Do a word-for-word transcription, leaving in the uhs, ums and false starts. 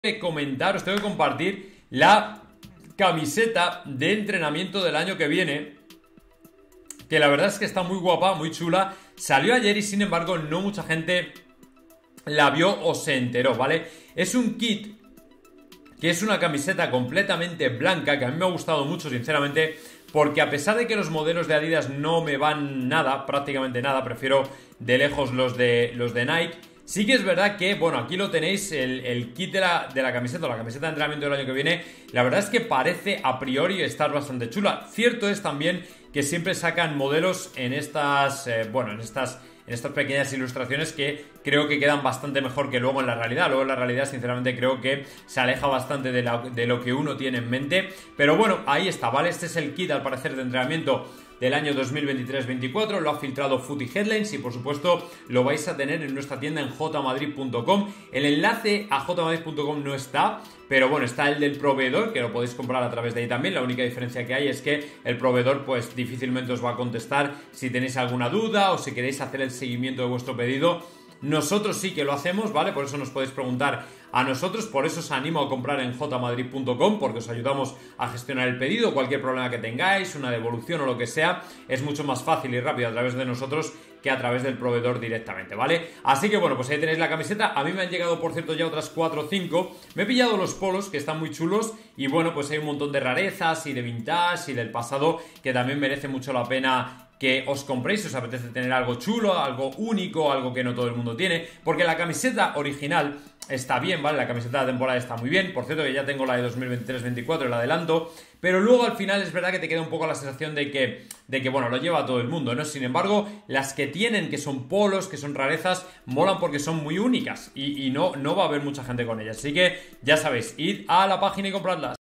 que comentar, os tengo que compartir la camiseta de entrenamiento del año que viene, que la verdad es que está muy guapa, muy chula. Salió ayer y sin embargo no mucha gente la vio o se enteró, ¿vale? Es un kit que es una camiseta completamente blanca, que a mí me ha gustado mucho, sinceramente, porque a pesar de que los modelos de Adidas no me van nada, prácticamente nada, prefiero de lejos los de, los de Nike. Sí que es verdad que, bueno, aquí lo tenéis, el, el kit de la, de la camiseta, o la camiseta de entrenamiento del año que viene. La verdad es que parece a priori estar bastante chula. Cierto es también que siempre sacan modelos en estas, eh, bueno, en estas, en estas pequeñas ilustraciones que creo que quedan bastante mejor que luego en la realidad. Luego en la realidad, sinceramente, creo que se aleja bastante de, la, de lo que uno tiene en mente. Pero bueno, ahí está, ¿vale? Este es el kit, al parecer, de entrenamiento del año dos mil veintitrés veinticuatro, lo ha filtrado Footy Headlines y por supuesto lo vais a tener en nuestra tienda en j madrid punto com. El enlace a j madrid punto com no está, pero bueno, está el del proveedor, que lo podéis comprar a través de ahí también. La única diferencia que hay es que el proveedor pues difícilmente os va a contestar si tenéis alguna duda o si queréis hacer el seguimiento de vuestro pedido. Nosotros sí que lo hacemos, ¿vale? Por eso nos podéis preguntar a nosotros, por eso os animo a comprar en j madrid punto com, porque os ayudamos a gestionar el pedido. Cualquier problema que tengáis, una devolución o lo que sea, es mucho más fácil y rápido a través de nosotros que a través del proveedor directamente, ¿vale? Así que bueno, pues ahí tenéis la camiseta. A mí me han llegado, por cierto, ya otras cuatro o cinco. Me he pillado los polos, que están muy chulos, y bueno, pues hay un montón de rarezas y de vintage y del pasado que también merece mucho la pena que os compréis si os apetece tener algo chulo, algo único, algo que no todo el mundo tiene, porque la camiseta original está bien, ¿vale? La camiseta de temporada está muy bien. Por cierto, que ya tengo la de dos mil veintitrés veinticuatro, el adelanto, pero luego al final es verdad que te queda un poco la sensación de que, de que bueno, lo lleva todo el mundo, ¿no? Sin embargo, las que tienen, que son polos, que son rarezas, molan porque son muy únicas y, y no, no va a haber mucha gente con ellas. Así que ya sabéis, id a la página y compradlas.